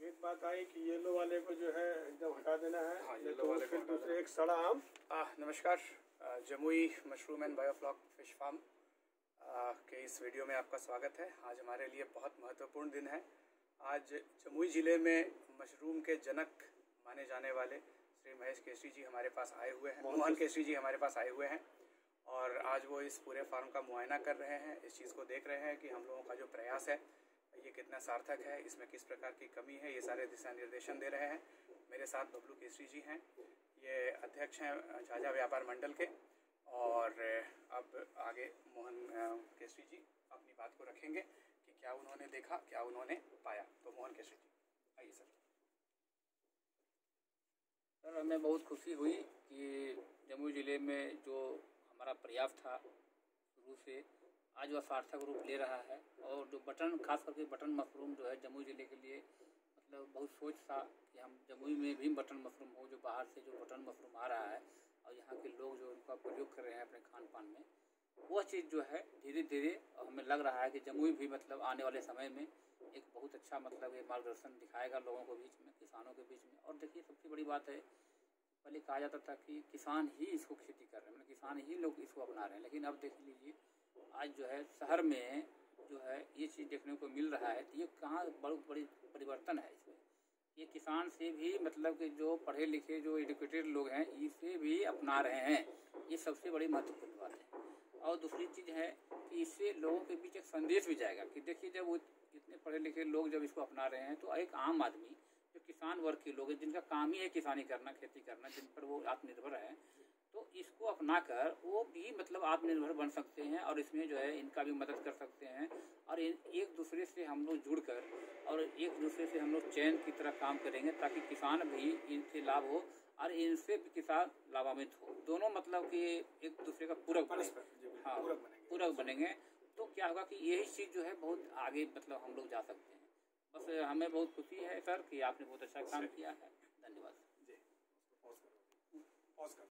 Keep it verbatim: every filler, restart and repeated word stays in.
एक बात आई कि येलो वाले को जो है एकदम हटा देना है। हाँ, ये येलो तो वाले को फिर हटा दूसरे देना। एक सड़ा आम। आ, नमस्कार, आ, Jamui mushroom and biofloc fish farm आ, के इस वीडियो में आपका स्वागत है। आज हमारे लिए बहुत महत्वपूर्ण दिन है। आज जमुई ज़िले में मशरूम के जनक माने जाने वाले श्री महेश केसरी जी हमारे पास आए हुए हैं, मोहन केसरी जी हमारे पास आए हुए हैं और आज वो इस पूरे फार्म का मुआयना कर रहे हैं। इस चीज़ को देख रहे हैं कि हम लोगों का जो प्रयास है ये कितना सार्थक है, इसमें किस प्रकार की कमी है, ये सारे दिशा निर्देशन दे रहे हैं। मेरे साथ बबलू केसरी जी हैं, ये अध्यक्ष हैं झाझा व्यापार मंडल के। और अब आगे मोहन केसरी जी अपनी बात को रखेंगे कि क्या उन्होंने देखा, क्या उन्होंने पाया। तो मोहन केसरी जी आइए सर। सर, हमें बहुत खुशी हुई कि जमुई ज़िले में जो हमारा प्रयास था शुरू से आज वह सार्थक रूप ले रहा है। और जो बटन, खास करके बटन मशरूम जो है जमुई ज़िले के लिए मतलब बहुत सोच था कि हम जमुई में भी बटन मशरूम हो, जो बाहर से जो बटन मशरूम आ रहा है और यहाँ के लोग जो उनका प्रयोग कर रहे हैं अपने खान पान में, वह चीज़ जो है धीरे धीरे हमें लग रहा है कि जमुई भी मतलब आने वाले समय में एक बहुत अच्छा मतलब ये मार्गदर्शन दिखाएगा लोगों के बीच में, किसानों के बीच में। और देखिए, सबसे बड़ी बात है, पहले कहा जाता था कि किसान ही इसको खेती कर रहे हैं, मतलब किसान ही लोग इसको अपना रहे हैं, लेकिन अब देख लीजिए आज जो है शहर में जो है ये चीज़ देखने को मिल रहा है। तो ये कहाँ बहुत बड़ी परिवर्तन है इसमें। ये किसान से भी मतलब कि जो पढ़े लिखे जो एजुकेटेड लोग हैं इसे भी अपना रहे हैं, ये सबसे बड़ी महत्वपूर्ण बात है। और दूसरी चीज़ है कि इससे लोगों के बीच एक संदेश भी जाएगा कि देखिए, जब वो इतने पढ़े लिखे लोग जब इसको अपना रहे हैं तो एक आम आदमी जो किसान वर्ग के लोग हैं, जिनका काम ही है किसानी करना, खेती करना, जिन पर वो आत्मनिर्भर है, तो इसको अपनाकर वो भी मतलब आत्मनिर्भर बन सकते हैं और इसमें जो है इनका भी मदद कर सकते हैं। और एक दूसरे से हम लोग जुड़कर और एक दूसरे से हम लोग चैन की तरह काम करेंगे ताकि किसान भी इनसे लाभ हो और इनसे भी किसान लाभान्वित हो। दोनों मतलब कि एक दूसरे का पूरक बने। हाँ, पूरक बनेंगे तो क्या होगा कि यही चीज़ जो है बहुत आगे मतलब हम लोग जा सकते हैं। बस हमें बहुत खुशी है सर कि आपने बहुत अच्छा काम किया है। धन्यवाद।